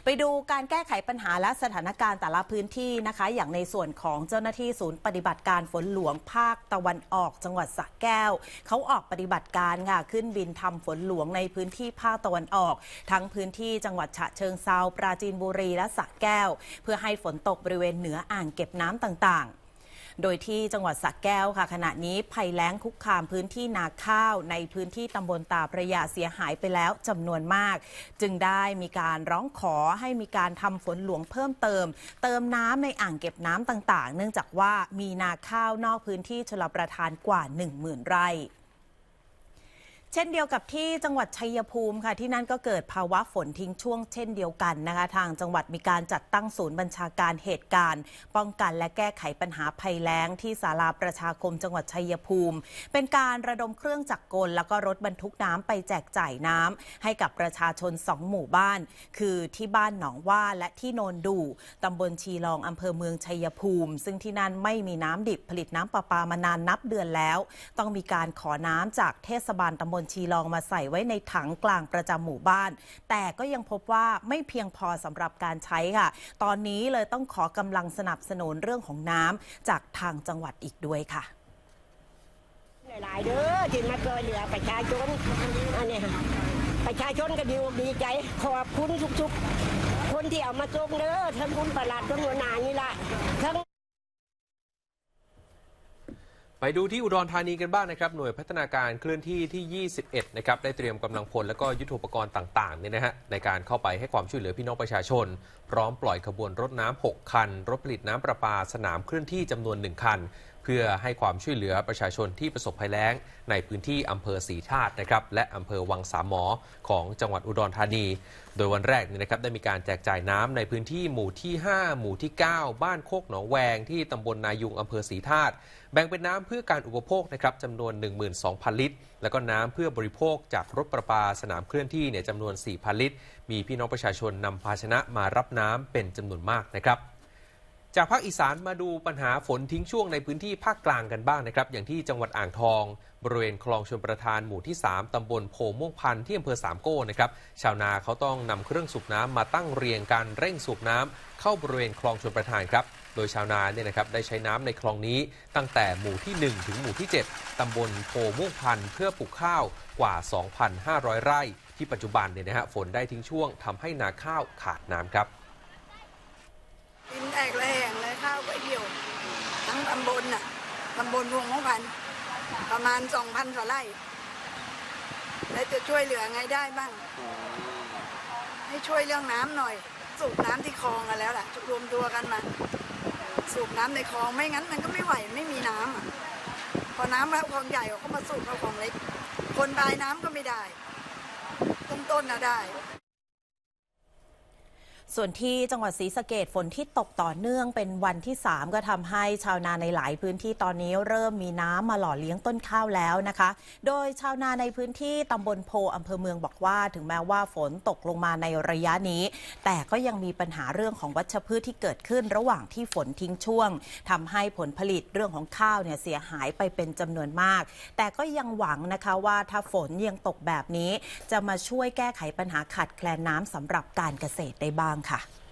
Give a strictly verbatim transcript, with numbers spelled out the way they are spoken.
ไปดูการแก้ไขปัญหาและสถานการณ์แต่ละพื้นที่นะคะอย่างในส่วนของเจ้าหน้าที่ศูนย์ปฏิบัติการฝนหลวงภาคตะวันออกจังหวัดสระแก้วเขาออกปฏิบัติการค่ะขึ้นบินทำฝนหลวงในพื้นที่ภาคตะวันออกทั้งพื้นที่จังหวัดฉะเชิงเทราปราจีนบุรีและสระแก้วเพื่อให้ฝนตกบริเวณเหนืออ่างเก็บน้ำต่างๆโดยที่จังหวัดสระแก้วค่ะขณะนี้ภัยแล้งคุกคามพื้นที่นาข้าวในพื้นที่ตำบลตาพระยาเสียหายไปแล้วจำนวนมากจึงได้มีการร้องขอให้มีการทำฝนหลวงเพิ่มเติมเติมน้ำในอ่างเก็บน้ำต่างๆเนื่องจากว่ามีนาข้าวนอกพื้นที่ชลประทานกว่า หนึ่งหมื่น ไร่เช่นเดียวกับที่จังหวัดชัยภูมิค่ะที่นั่นก็เกิดภาวะฝนทิ้งช่วงเช่นเดียวกันนะคะทางจังหวัดมีการจัดตั้งศูนย์บัญชาการเหตุการณ์ป้องกันและแก้ไขปัญหาภัยแล้งที่ศาลาประชาคมจังหวัดชัยภูมิเป็นการระดมเครื่องจักรกลแล้วก็รถบรรทุกน้ำไปแจกจ่ายน้ำให้กับประชาชนสองหมู่บ้านคือที่บ้านหนองว่าและที่โนนดูตำบลชีลองอำเภอเมืองชัยภูมิซึ่งที่นั่นไม่มีน้ำดิบผลิตน้ำประปามานานนับเดือนแล้วต้องมีการขอน้ำจากเทศบาลตำบลชีลองมาใส่ไว้ในถังกลางประจำหมู่บ้านแต่ก็ยังพบว่าไม่เพียงพอสำหรับการใช้ค่ะตอนนี้เลยต้องขอกำลังสนับสนุนเรื่องของน้ำจากทางจังหวัดอีกด้วยค่ะหลายเด้อที่มาช่วยเหลือประชาชนอันนี้ประชาชนก็ดีดีใจขอบคุณทุกๆคนที่เอามาส่งเด้อทั้งคุณประหลัดทั้งหัวหน้านี่แหละทั้งไปดูที่อุดรธานีกันบ้างนะครับหน่วยพัฒนาการเคลื่อนที่ที่ยี่สิบเอ็ดนะครับได้เตรียมกำลังพลและก็ยุทโธปกรณ์ต่างๆเนี่ยนะฮะในการเข้าไปให้ความช่วยเหลือพี่น้องประชาชนพร้อมปล่อยขบวนรถน้ำหกคันรถผลิตน้ำประปาสนามเคลื่อนที่จำนวนหนึ่งคันเพื่อให้ความช่วยเหลือประชาชนที่ประสบภัยแล้งในพื้นที่อำเภอศรีธาตุนะครับและอำเภอวังสามหมอของจังหวัดอุดรธานีโดยวันแรกนี่นะครับได้มีการแจกจ่ายน้ำในพื้นที่หมู่ที่ห้าหมู่ที่เก้าบ้านโคกหนองแวงที่ตำบลนายุงอำเภอศรีธาตุแบ่งเป็นน้ำเพื่อการอุปโภคนะครับจำนวน หนึ่งหมื่นสองพัน ลิตรแล้วก็น้ำเพื่อบริโภคจากรถประปาสนามเคลื่อนที่เนี่ยจำนวน สี่พัน ลิตรมีพี่น้องประชาชนนำภาชนะมารับน้ำเป็นจำนวนมากนะครับจากภาคอีสานมาดูปัญหาฝนทิ้งช่วงในพื้นที่ภาคกลางกันบ้างนะครับอย่างที่จังหวัดอ่างทองบริเวณคลองชลประทานหมู่ที่สามตำบลโพม่วงพันที่อำเภอสามโก้นะครับชาวนาเขาต้องนำเครื่องสูบน้ำมาตั้งเรียงกันเร่งสูบน้ำเข้าบริเวณคลองชลประทานครับโดยชาวนาเนี่ยนะครับได้ใช้น้ำในคลองนี้ตั้งแต่หมู่ที่หนึ่งถึงหมู่ที่เจ็ดตำบลโพม่วงพันเพื่อปลูกข้าวกว่า สองพันห้าร้อย ไร่ที่ปัจจุบันเนี่ยนะฮะฝนได้ทิ้งช่วงทำให้นาข้าวขาดน้ำครับดินแตกระแหงเลยข้าวไปเดี่ยวทั้งตำบลน่ะตำบลพวงมะพันประมาณ สองพัน กว่าไร่แล้วจะช่วยเหลือไงได้บ้างให้ช่วยเรื่องน้ำหน่อยสูบน้ำที่คลองกันแล้วแหละรวมตัวกันมาสูบน้ำในคลองไม่งั้นมันก็ไม่ไหวไม่มีน้ำอ่ะพอน้ำแล้วคลองใหญ่ก็มาสูบเข้าคลองเล็กคนปลายน้ำก็ไม่ได้ต้นต้นน่ะได้ส่วนที่จังหวัดศรีสะเกษฝนที่ตกต่อเนื่องเป็นวันที่สามก็ทำให้ชาวนาในหลายพื้นที่ตอนนี้เริ่มมีน้ำมาหล่อเลี้ยงต้นข้าวแล้วนะคะโดยชาวนาในพื้นที่ตำบลโพอำเภอเมืองบอกว่าถึงแม้ว่าฝนตกลงมาในระยะนี้แต่ก็ยังมีปัญหาเรื่องของวัชพืชที่เกิดขึ้นระหว่างที่ฝนทิ้งช่วงทำให้ผลผลิตเรื่องของข้าวเนี่ยเสียหายไปเป็นจำนวนมากแต่ก็ยังหวังนะคะว่าถ้าฝนยังตกแบบนี้จะมาช่วยแก้ไขปัญหาขาดแคลนน้ำสำหรับการเกษตรได้บ้างค่ะ